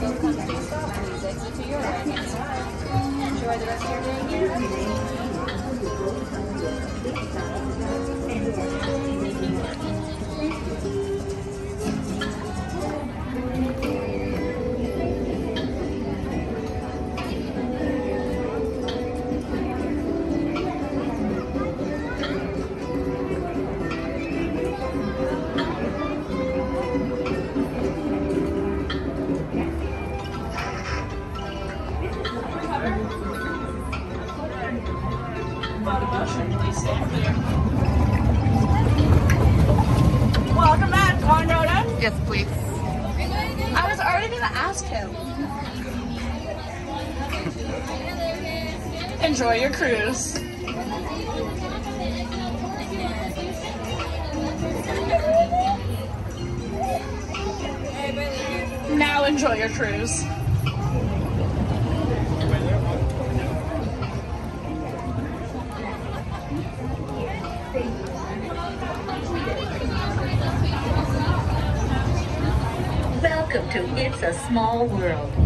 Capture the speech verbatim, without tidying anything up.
boat comes to a stop, please exit to your right hand side. Enjoy the rest of your day here. Welcome back, Conrada. Yes, please. I was already going to ask him. Enjoy your cruise. Now enjoy your cruise. Welcome to It's a Small World.